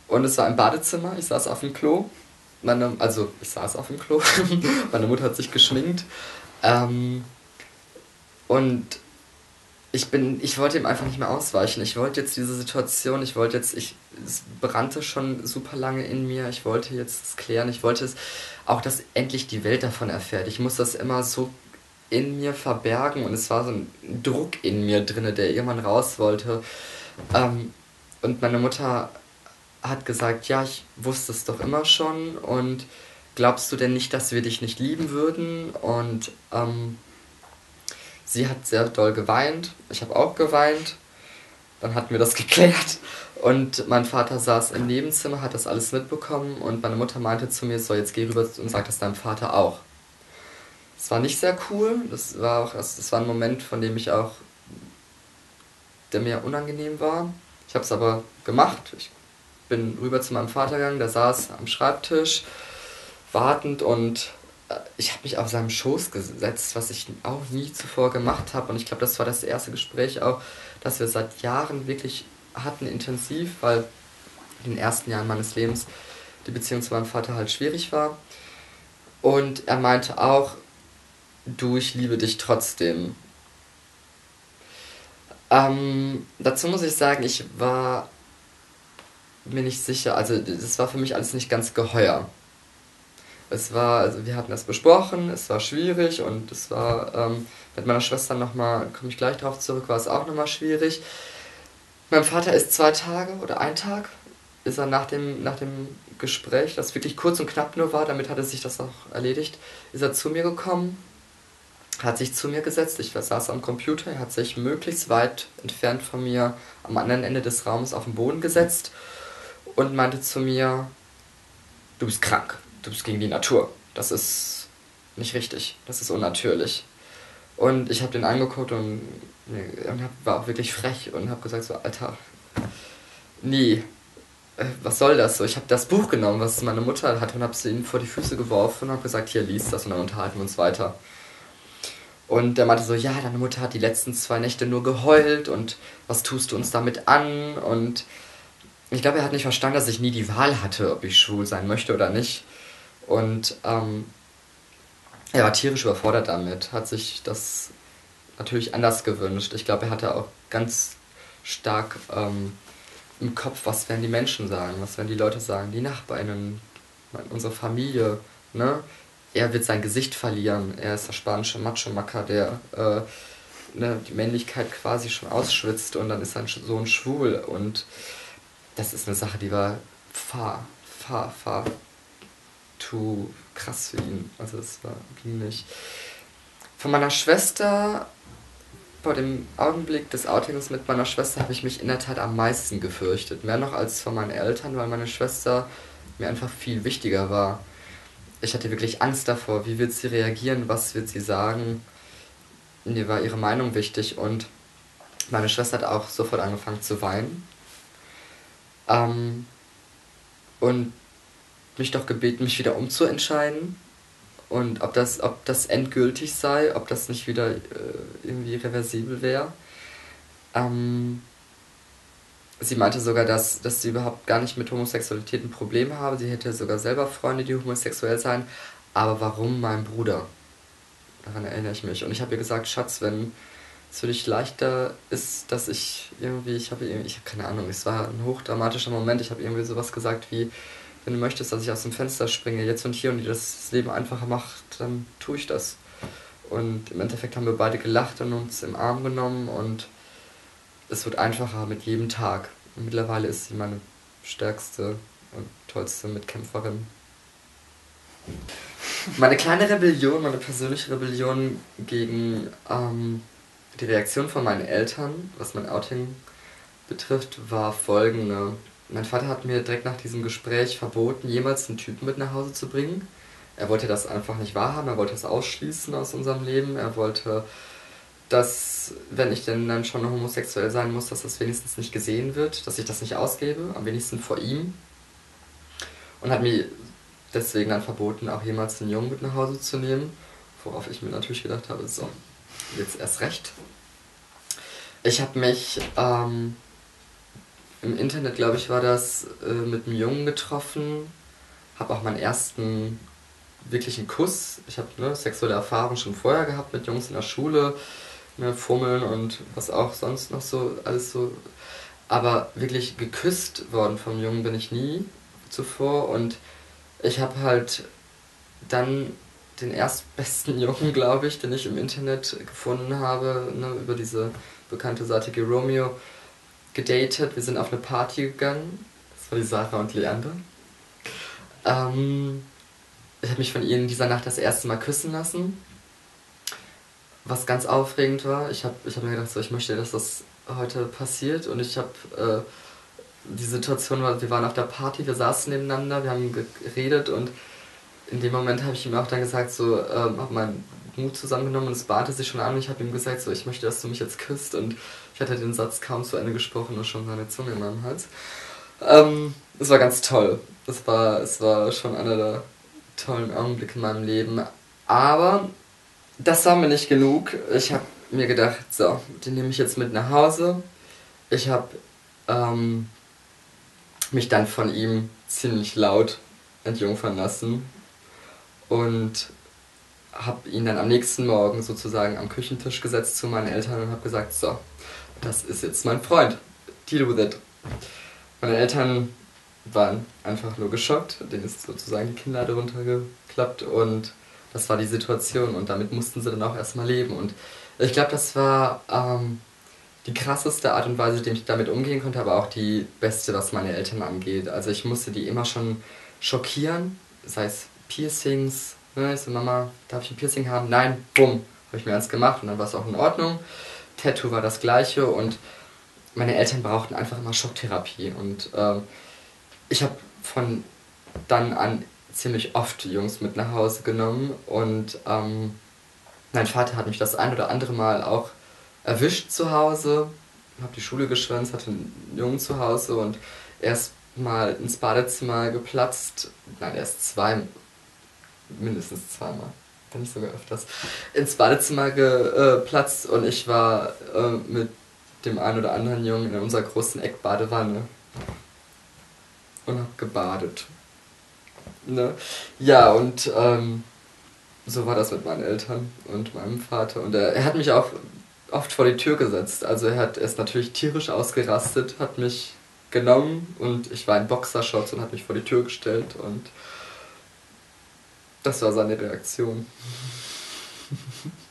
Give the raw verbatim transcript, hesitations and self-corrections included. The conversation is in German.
Und es war im Badezimmer, ich saß auf dem Klo. Meine, also ich saß auf dem Klo, meine Mutter hat sich geschminkt. Ähm, und ich bin, ich wollte ihm einfach nicht mehr ausweichen. Ich wollte jetzt diese Situation, ich wollte jetzt, ich, es brannte schon super lange in mir, ich wollte jetzt es klären, ich wollte es auch, dass endlich die Welt davon erfährt. Ich muss das immer so in mir verbergen und es war so ein Druck in mir drinne, der irgendwann raus wollte. Ähm, und meine Mutter hat gesagt, ja, ich wusste es doch immer schon und glaubst du denn nicht, dass wir dich nicht lieben würden? Und ähm, sie hat sehr doll geweint, ich habe auch geweint, dann hatten wir das geklärt und mein Vater saß im Nebenzimmer, hat das alles mitbekommen und meine Mutter meinte zu mir, so jetzt geh rüber und sag das deinem Vater auch. Es war nicht sehr cool, das war auch, das war ein Moment, von dem ich auch, der mir unangenehm war. Ich habe es aber gemacht, ich bin rüber zu meinem Vater gegangen, der saß am Schreibtisch, wartend und äh, ich habe mich auf seinem Schoß gesetzt, was ich auch nie zuvor gemacht habe. Und ich glaube, das war das erste Gespräch auch, das wir seit Jahren wirklich hatten, intensiv, weil in den ersten Jahren meines Lebens die Beziehung zu meinem Vater halt schwierig war. Und er meinte auch, du, ich liebe dich trotzdem. Ähm, dazu muss ich sagen, ich war mir nicht sicher, also das war für mich alles nicht ganz geheuer. Es war, also wir hatten das besprochen, es war schwierig und es war ähm, mit meiner Schwester nochmal, komme ich gleich drauf zurück, war es auch nochmal schwierig. Mein Vater ist zwei Tage oder ein Tag, ist er nach dem, nach dem Gespräch, das wirklich kurz und knapp nur war, damit hatte sich das auch erledigt, ist er zu mir gekommen, hat sich zu mir gesetzt, ich saß am Computer, er hat sich möglichst weit entfernt von mir am anderen Ende des Raums auf den Boden gesetzt und meinte zu mir, du bist krank, du bist gegen die Natur, das ist nicht richtig, das ist unnatürlich. Und ich habe den angeguckt und, und hab, war auch wirklich frech und habe gesagt so, Alter, nee, äh, was soll das so? Ich habe das Buch genommen, was meine Mutter hatte und habe es ihm vor die Füße geworfen und habe gesagt, hier, lies das und dann unterhalten wir uns weiter. Und der meinte so, ja, deine Mutter hat die letzten zwei Nächte nur geheult und was tust du uns damit an? Und ich glaube, er hat nicht verstanden, dass ich nie die Wahl hatte, ob ich schwul sein möchte oder nicht. Und ähm, er war tierisch überfordert damit, hat sich das natürlich anders gewünscht. Ich glaube, er hatte auch ganz stark ähm, im Kopf, was werden die Menschen sagen, was werden die Leute sagen, die Nachbarinnen, unsere Familie, ne? Er wird sein Gesicht verlieren, er ist der spanische Macho-Macker, der äh, ne, die Männlichkeit quasi schon ausschwitzt und dann ist sein Sohn schwul und das ist eine Sache, die war far, far, far too krass für ihn. Also es war ging nicht. Von meiner Schwester, vor dem Augenblick des Outings mit meiner Schwester habe ich mich in der Tat am meisten gefürchtet. Mehr noch als von meinen Eltern, weil meine Schwester mir einfach viel wichtiger war. Ich hatte wirklich Angst davor, wie wird sie reagieren, was wird sie sagen. Mir war ihre Meinung wichtig und meine Schwester hat auch sofort angefangen zu weinen. Ähm, und mich doch gebeten, mich wieder umzuentscheiden. Und ob das, ob das endgültig sei, ob das nicht wieder äh, irgendwie reversibel wäre. Ähm, sie meinte sogar, dass, dass sie überhaupt gar nicht mit Homosexualität ein Problem habe. Sie hätte sogar selber Freunde, die homosexuell seien. Aber warum mein Bruder? Daran erinnere ich mich. Und ich habe ihr gesagt, Schatz, wenn es für dich leichter ist, dass ich irgendwie, ich habe irgendwie, ich habe keine Ahnung, es war ein hochdramatischer Moment. Ich habe irgendwie sowas gesagt wie, wenn du möchtest, dass ich aus dem Fenster springe, jetzt und hier und dir das Leben einfacher macht, dann tue ich das. Und im Endeffekt haben wir beide gelacht und uns im Arm genommen und es wird einfacher mit jedem Tag. Und mittlerweile ist sie meine stärkste und tollste Mitkämpferin. Meine kleine Rebellion, meine persönliche Rebellion gegen ähm, die Reaktion von meinen Eltern, was mein Outing betrifft, war folgende. Mein Vater hat mir direkt nach diesem Gespräch verboten, jemals einen Typen mit nach Hause zu bringen. Er wollte das einfach nicht wahrhaben, er wollte es ausschließen aus unserem Leben. Er wollte, dass, wenn ich denn dann schon homosexuell sein muss, dass das wenigstens nicht gesehen wird, dass ich das nicht ausgebe, am wenigsten vor ihm. Und hat mir deswegen dann verboten, auch jemals einen Jungen mit nach Hause zu nehmen. Worauf ich mir natürlich gedacht habe, so, jetzt erst recht. Ich habe mich ähm, im Internet, glaube ich, war das äh, mit einem Jungen getroffen. Habe auch meinen ersten wirklichen Kuss. Ich habe ne, sexuelle Erfahrung schon vorher gehabt mit Jungs in der Schule, ne, Fummeln und was auch sonst noch so, alles so. Aber wirklich geküsst worden vom Jungen bin ich nie zuvor und ich habe halt dann den erstbesten Jungen, glaube ich, den ich im Internet gefunden habe, ne, über diese bekannte Seite Geromeo, gedatet. Wir sind auf eine Party gegangen. Das war die Sarah und Leander. Ähm, ich habe mich von ihnen in dieser Nacht das erste Mal küssen lassen, was ganz aufregend war. Ich habe ich hab mir gedacht, so, ich möchte, dass das heute passiert und ich habe äh, die Situation war, wir waren auf der Party, wir saßen nebeneinander, wir haben geredet und in dem Moment habe ich ihm auch dann gesagt, so, ähm, habe meinen Mut zusammengenommen und es bahnte sich schon an und ich habe ihm gesagt, so, ich möchte, dass du mich jetzt küsst und ich hatte den Satz kaum zu Ende gesprochen und schon seine Zunge in meinem Hals. Ähm, es war ganz toll. Es war, es war schon einer der tollen Augenblicke in meinem Leben. Aber das war mir nicht genug. Ich habe mir gedacht, so, den nehme ich jetzt mit nach Hause. Ich habe ähm, mich dann von ihm ziemlich laut entjungfern lassen und habe ihn dann am nächsten Morgen sozusagen am Küchentisch gesetzt zu meinen Eltern und habe gesagt, so, das ist jetzt mein Freund, deal with it. Meine Eltern waren einfach nur geschockt, denen ist sozusagen die Kinnlade runtergeklappt und das war die Situation und damit mussten sie dann auch erstmal leben und ich glaube, das war ähm, die krasseste Art und Weise, wie ich damit umgehen konnte, aber auch die beste, was meine Eltern angeht. Also ich musste die immer schon schockieren, sei es Piercings, ne, ich so, Mama, darf ich ein Piercing haben? Nein, bumm, habe ich mir eins gemacht und dann war es auch in Ordnung. Tattoo war das gleiche und meine Eltern brauchten einfach immer Schocktherapie und ähm, ich habe von dann an ziemlich oft Jungs mit nach Hause genommen und ähm, mein Vater hat mich das ein oder andere Mal auch erwischt zu Hause, habe die Schule geschwänzt, hatte einen Jungen zu Hause und er ist mal ins Badezimmer geplatzt, nein, er ist zwei, mindestens zweimal, wenn nicht sogar öfters, ins Badezimmer geplatzt und ich war äh, mit dem einen oder anderen Jungen in unserer großen Eckbadewanne und hab gebadet. Ne? Ja, und ähm, so war das mit meinen Eltern und meinem Vater. Und er, er hat mich auch oft vor die Tür gesetzt. Also er hat er ist natürlich tierisch ausgerastet, hat mich genommen und ich war in Boxershorts und hat mich vor die Tür gestellt und das war seine Reaktion.